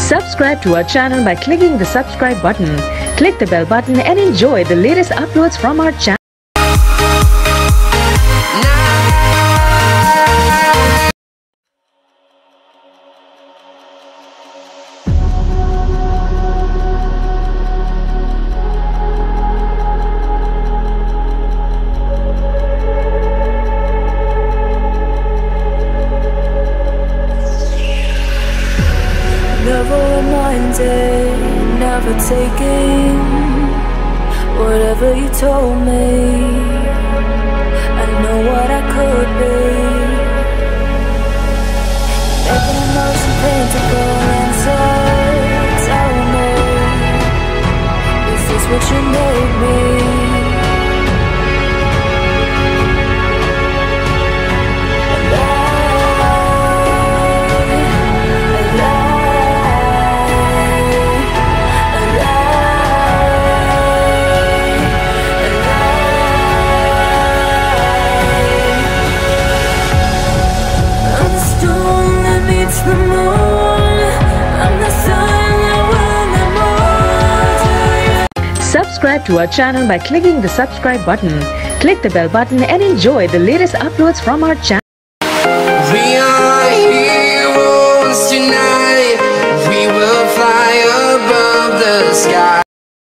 Subscribe to our channel by clicking the subscribe button. Click the bell button and enjoy the latest uploads from our channel. Never reminded, never taking whatever you told me. I know what I could be. Making emotion paintable and so tell me, is this what you made me? Subscribe to our channel by clicking the subscribe button. Click the bell button and enjoy the latest uploads from our channel.